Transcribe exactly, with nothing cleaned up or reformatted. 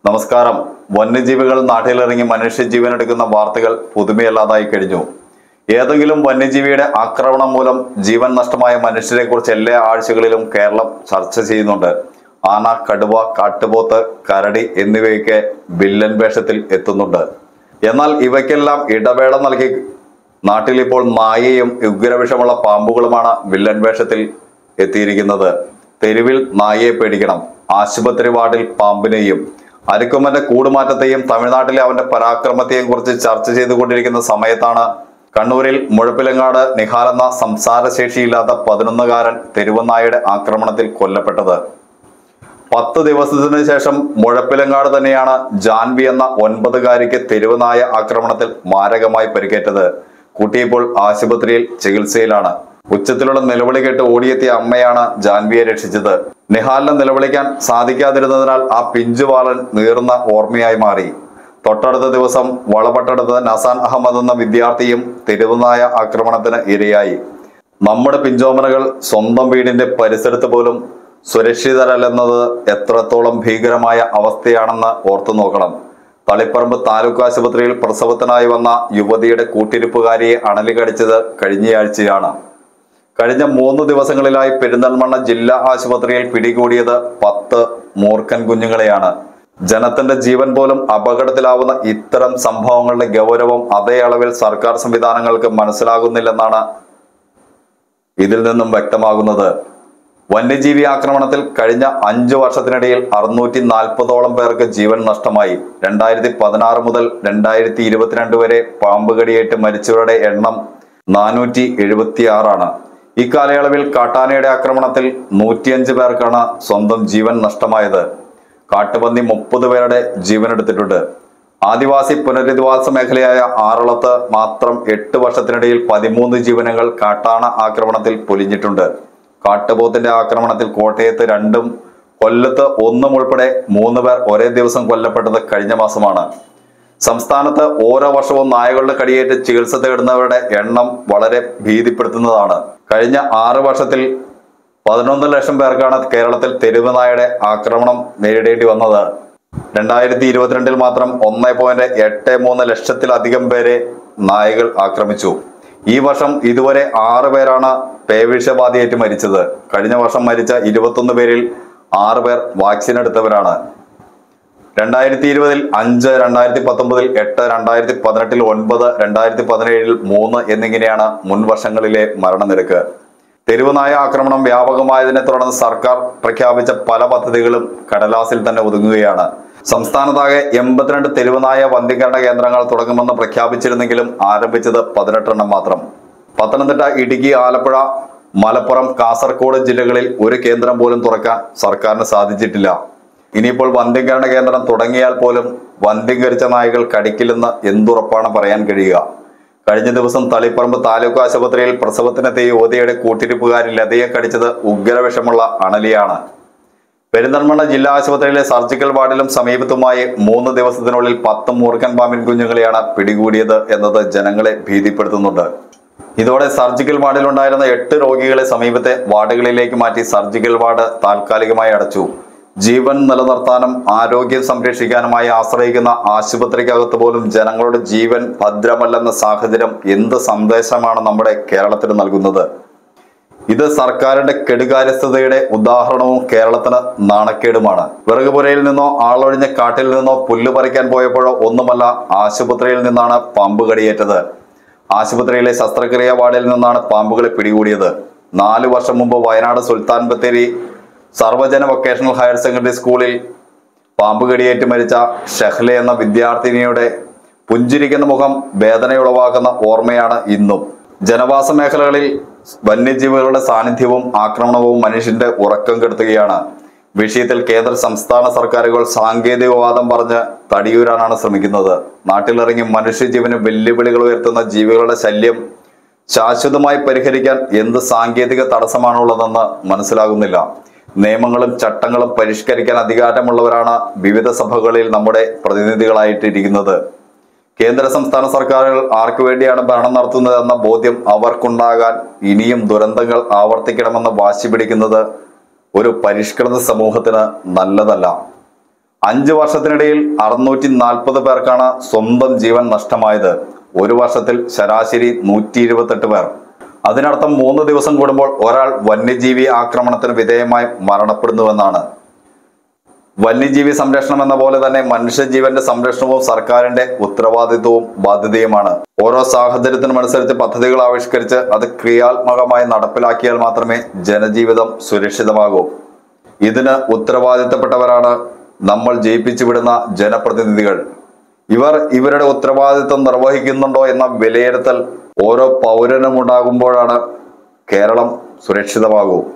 നമസ്കാരം. വന്യജീവികൾ നാട്ടിലിറങ്ങി മനുഷ്യജീവൻ എടുക്കുന്ന വാർത്തകൾ പുതുമയല്ലാതായി കഴിഞ്ഞു. ഏതെങ്കിലും വന്യജീവിയുടെ ആക്രമണം മൂലം ജീവൻ നഷ്ടമായ മനുഷ്യരെ കുറിച്ച് എല്ലാ ആഴ്ചകളിലും കേരളം ചർച്ച ചെയ്യുന്നുണ്ട്. ആന, കടുവ, കാട്ടുപോത്ത്, കരടി എന്നിവയൊക്കെ വില്ലൻ വേഷത്തിൽ എത്തുന്നുണ്ട്. എന്നാൽ ഇവയ്ക്കെല്ലാം ഇടവേള നൽകി നാട്ടിലിപ്പോൾ നായയും ഉഗ്രവിഷമുള്ള പാമ്പുകളുമാണ് വില്ലൻ വേഷത്തിൽ എത്തിയിരിക്കുന്നത്. തെരുവിൽ നായയെ പേടിക്കണം, ആശുപത്രി വാർഡിൽ പാമ്പിനെയും. അരിക്കൊമ്പന്റെ കൂടുമാറ്റത്തെയും തമിഴ്നാട്ടിലെ അവന്റെ പരാക്രമത്തെയും കുറിച്ച് ചർച്ച ചെയ്തുകൊണ്ടിരിക്കുന്ന സമയത്താണ് കണ്ണൂരിൽ മുഴപ്പിലങ്ങാട് നിഹാൽ എന്ന സംസാരശേഷിയില്ലാത്ത പതിനൊന്നുകാരൻ തെരുവുനായയുടെ ആക്രമണത്തിൽ കൊല്ലപ്പെട്ടത്. പത്ത് ദിവസത്തിനു ശേഷം മുഴപ്പിലങ്ങാട് തന്നെയാണ് ജാൻവി എന്ന ഒൻപതുകാരിക്ക് തെരുവുനായ ആക്രമണത്തിൽ മാരകമായി പരിക്കേറ്റത്. കുട്ടിയിപ്പോൾ ആശുപത്രിയിൽ ചികിത്സയിലാണ്. ഉച്ചത്തിലുള്ള നിലവിളി കേട്ട് ഓടിയെത്തിയ അമ്മയാണ് ജാൻവിയെ രക്ഷിച്ചത്. നിഹാലിനെ നിലവിളിക്കാൻ സാധിക്കാതിരുന്നതിനാൽ ആ പിഞ്ചുവാളൻ നീറുന്ന ഓർമ്മയായി മാറി. തൊട്ടടുത്ത ദിവസം വളപട്ടടുത്ത് നസാൻ അഹമ്മദ് എന്ന വിദ്യാർത്ഥിയും തെരുവുനായ ആക്രമണത്തിന് ഇരയായി. നമ്മുടെ പിഞ്ചോമനകൾ സ്വന്തം വീടിന്റെ പരിസരത്ത് പോലും സുരക്ഷിതരല്ലെന്നത് എത്രത്തോളം ഭീകരമായ അവസ്ഥയാണെന്ന് ഓർത്തു നോക്കണം. തളിപ്പറമ്പ് താലൂക്ക് ആശുപത്രിയിൽ പ്രസവത്തിനായി വന്ന യുവതിയുടെ കൂട്ടിരിപ്പുകാരിയെ അണലി കടിച്ചത് കഴിഞ്ഞയാഴ്ചയാണ്. കഴിഞ്ഞ മൂന്ന് ദിവസങ്ങളിലായി പെരിന്തൽമണ്ണ ജില്ലാ ആശുപത്രിയിൽ പിടികൂടിയത് പത്ത് മൂർഖൻ കുഞ്ഞുങ്ങളെയാണ്. ജനത്തിന്റെ ജീവൻ പോലും അപകടത്തിലാവുന്ന ഇത്തരം സംഭവങ്ങളുടെ ഗൗരവം അതേ അളവിൽ സർക്കാർ സംവിധാനങ്ങൾക്ക് മനസ്സിലാകുന്നില്ലെന്നാണ് ഇതിൽ നിന്നും വ്യക്തമാകുന്നത്. വന്യജീവി ആക്രമണത്തിൽ കഴിഞ്ഞ അഞ്ചു വർഷത്തിനിടയിൽ അറുന്നൂറ്റി നാൽപ്പതോളം പേർക്ക് ജീവൻ നഷ്ടമായി. രണ്ടായിരത്തി പതിനാറ് മുതൽ രണ്ടായിരത്തി ഇരുപത്തിരണ്ട് വരെ പാമ്പ് കടിയേറ്റ് മരിച്ചവരുടെ എണ്ണം നാനൂറ്റി എഴുപത്തി ആറാണ്. ഇക്കാലയളവിൽ കാട്ടാനയുടെ ആക്രമണത്തിൽ നൂറ്റിയഞ്ച് പേർക്കാണ് സ്വന്തം ജീവൻ നഷ്ടമായത്. കാട്ടുപന്നി മുപ്പത് പേരുടെ ജീവനെടുത്തിട്ടുണ്ട്. ആദിവാസി പുനരധിവാസ മേഖലയായ ആറളത്ത് മാത്രം എട്ട് വർഷത്തിനിടയിൽ പതിമൂന്ന് ജീവനുകൾ കാട്ടാന ആക്രമണത്തിൽ പൊലിഞ്ഞിട്ടുണ്ട്. കാട്ടുപോത്തിന്റെ ആക്രമണത്തിൽ കോട്ടയത്ത് രണ്ടും കൊല്ലത്ത് ഒന്നും ഉൾപ്പെടെ മൂന്ന് പേർ ഒരേ ദിവസം കൊല്ലപ്പെട്ടത് കഴിഞ്ഞ മാസമാണ്. സംസ്ഥാനത്ത് ഓരോ വർഷവും നായകളുടെ കടിയേറ്റ് ചികിത്സ തേടുന്നവരുടെ എണ്ണം വളരെ ഭീതിപ്പെടുത്തുന്നതാണ്. കഴിഞ്ഞ ആറ് വർഷത്തിൽ പതിനൊന്ന് ലക്ഷം പേർക്കാണ് കേരളത്തിൽ തെരുവ് നായയുടെ ആക്രമണം നേരിടേണ്ടി വന്നത്. രണ്ടായിരത്തി ഇരുപത്തിരണ്ടിൽ മാത്രം ഒന്നേ പോയിന്റ് എട്ട് മൂന്ന് ലക്ഷത്തിലധികം പേരെ നായകൾ ആക്രമിച്ചു. ഈ വർഷം ഇതുവരെ ആറ് പേരാണ് പേവിഷബാധയേറ്റ് മരിച്ചത്. കഴിഞ്ഞ വർഷം മരിച്ച ഇരുപത്തൊന്ന് പേരിൽ ആറ് പേർ വാക്സിൻ എടുത്തവരാണ്. രണ്ടായിരത്തി ഇരുപതിൽ അഞ്ച്, രണ്ടായിരത്തി പത്തൊമ്പതിൽ എട്ട്, രണ്ടായിരത്തി പതിനെട്ടിൽ ഒൻപത്, രണ്ടായിരത്തി പതിനേഴിൽ മൂന്ന് എന്നിങ്ങനെയാണ് മുൻ വർഷങ്ങളിലെ മരണനിരക്ക്. തെരുവുനായ ആക്രമണം വ്യാപകമായതിനെ തുടർന്ന് സർക്കാർ പ്രഖ്യാപിച്ച പല പദ്ധതികളും കടലാസിൽ തന്നെ ഒതുങ്ങുകയാണ്. സംസ്ഥാനത്താകെ എൺപത്തിരണ്ട് തെരുവുനായ വന്ധീകരണ കേന്ദ്രങ്ങൾ തുടങ്ങുമെന്ന് പ്രഖ്യാപിച്ചിരുന്നെങ്കിലും ആരംഭിച്ചത് പതിനെട്ടെണ്ണം മാത്രം. പത്തനംതിട്ട, ഇടുക്കി, ആലപ്പുഴ, മലപ്പുറം, കാസർഗോഡ് ജില്ലകളിൽ ഒരു കേന്ദ്രം പോലും തുറക്കാൻ സർക്കാരിന് സാധിച്ചിട്ടില്ല. ഇനിയിപ്പോൾ വന്ധീകരണ കേന്ദ്രം തുടങ്ങിയാൽ പോലും വന്ധീകരിച്ച നായകൾ കടിക്കില്ലെന്ന് എന്തുറപ്പാണ് പറയാൻ കഴിയുക? കഴിഞ്ഞ ദിവസം തളിപ്പറമ്പ് താലൂക്ക് ആശുപത്രിയിൽ പ്രസവത്തിനെത്തിയ യുവതിയുടെ കൂട്ടിരിപ്പുകാരി ലതയെ കടിച്ചത് ഉഗ്രവിഷമുള്ള അണലിയാണ്. പെരിന്തൽമണ്ണ ജില്ലാ ആശുപത്രിയിലെ സർജിക്കൽ വാർഡിലും സമീപത്തുമായി മൂന്ന് ദിവസത്തിനുള്ളിൽ പത്ത് മൂർഖൻ പാമ്പിൻ കുഞ്ഞുങ്ങളെയാണ് പിടികൂടിയത് എന്നത് ജനങ്ങളെ ഭീതിപ്പെടുത്തുന്നുണ്ട്. ഇതോടെ സർജിക്കൽ വാർഡിലുണ്ടായിരുന്ന എട്ട് രോഗികളെ സമീപത്തെ വാർഡുകളിലേക്ക് മാറ്റി സർജിക്കൽ വാർഡ് താൽക്കാലികമായി അടച്ചു. ജീവൻ നിലനിർത്താനും ആരോഗ്യം സംരക്ഷിക്കാനുമായി ആശ്രയിക്കുന്ന ആശുപത്രിക്കകത്ത് പോലും ജനങ്ങളുടെ ജീവൻ ഭദ്രമല്ലെന്ന സാഹചര്യം എന്ത് സന്ദേശമാണ് നമ്മുടെ കേരളത്തിന് നൽകുന്നത്? ഇത് സർക്കാരിന്റെ കെടുകാര്യസ്ഥതയുടെ ഉദാഹരണവും കേരളത്തിന് നാണക്കേടുമാണ്. വിറകുപുരയിൽ നിന്നോ ആളൊഴിഞ്ഞ കാട്ടിൽ നിന്നോ പുല്ല് പറിക്കാൻ പോയപ്പോഴോ ഒന്നുമല്ല ആശുപത്രിയിൽ നിന്നാണ് പാമ്പ് കടിയേറ്റത്. ആശുപത്രിയിലെ ശസ്ത്രക്രിയാ വാർഡിൽ നിന്നാണ് പാമ്പുകളെ പിടികൂടിയത്. നാലു വർഷം മുമ്പ് Wayanad Sultan Bathery Sarvajana vocational higher secondary സ്കൂളിൽ പാമ്പ് കടിയേറ്റ് മരിച്ച ഷഹ്ല എന്ന വിദ്യാർത്ഥിനിയുടെ പുഞ്ചിരിക്കുന്ന മുഖം വേദനയുളവാക്കുന്ന ഓർമ്മയാണ് ഇന്നും. ജനവാസ മേഖലകളിൽ വന്യജീവികളുടെ സാന്നിധ്യവും ആക്രമണവും മനുഷ്യന്റെ ഉറക്കം കെടുത്തുകയാണ്. വിഷയത്തിൽ കേന്ദ്ര സംസ്ഥാന സർക്കാരുകൾ സാങ്കേതികവാദം പറഞ്ഞ് തടിയൂരാനാണ് ശ്രമിക്കുന്നത്. നാട്ടിലിറങ്ങി മനുഷ്യജീവന് വെല്ലുവിളികൾ ഉയർത്തുന്ന ജീവികളുടെ ശല്യം ശാശ്വതമായി പരിഹരിക്കാൻ എന്ത് സാങ്കേതിക തടസ്സമാണുള്ളതെന്ന് മനസ്സിലാകുന്നില്ല. നിയമങ്ങളും ചട്ടങ്ങളും പരിഷ്കരിക്കാൻ അധികാരമുള്ളവരാണ് വിവിധ സഭകളിൽ നമ്മുടെ പ്രതിനിധികളായിട്ടിരിക്കുന്നത്. കേന്ദ്ര സംസ്ഥാന സർക്കാരുകൾ ആർക്കു വേണ്ടിയാണ് ഭരണം നടത്തുന്നതെന്ന ബോധ്യം അവർക്കുണ്ടാകാൻ ഇനിയും ദുരന്തങ്ങൾ ആവർത്തിക്കണമെന്ന് വാശി പിടിക്കുന്നത് ഒരു പരിഷ്കൃത സമൂഹത്തിന് നല്ലതല്ല. അഞ്ചു വർഷത്തിനിടയിൽ അറുന്നൂറ്റി നാൽപ്പത് പേർക്കാണ് സ്വന്തം ജീവൻ നഷ്ടമായത്. ഒരു വർഷത്തിൽ ശരാശരി നൂറ്റി ഇരുപത്തെട്ട് പേർ. അതിനർത്ഥം മൂന്ന് ദിവസം കൂടുമ്പോൾ ഒരാൾ വന്യജീവി ആക്രമണത്തിന് വിധേയമായി മരണപ്പെടുന്നുവെന്നാണ്. വന്യജീവി സംരക്ഷണം എന്ന പോലെ തന്നെ മനുഷ്യജീവന്റെ സംരക്ഷണവും സർക്കാരിന്റെ ഉത്തരവാദിത്വവും ബാധ്യതയുമാണ്. ഓരോ സാഹചര്യത്തിനുമനുസരിച്ച് പദ്ധതികൾ ആവിഷ്കരിച്ച് അത് ക്രിയാത്മകമായി നടപ്പിലാക്കിയാൽ മാത്രമേ ജനജീവിതം സുരക്ഷിതമാകൂ. ഇതിന് ഉത്തരവാദിത്തപ്പെട്ടവരാണ് നമ്മൾ ജയിപ്പിച്ചു വിടുന്ന ജനപ്രതിനിധികൾ. ഇവർ ഇവരുടെ ഉത്തരവാദിത്വം നിർവഹിക്കുന്നുണ്ടോ എന്ന വിലയിരുത്തൽ ഓരോ പൗരനും ഉണ്ടാകുമ്പോഴാണ് കേരളം സുരക്ഷിതമാകൂ.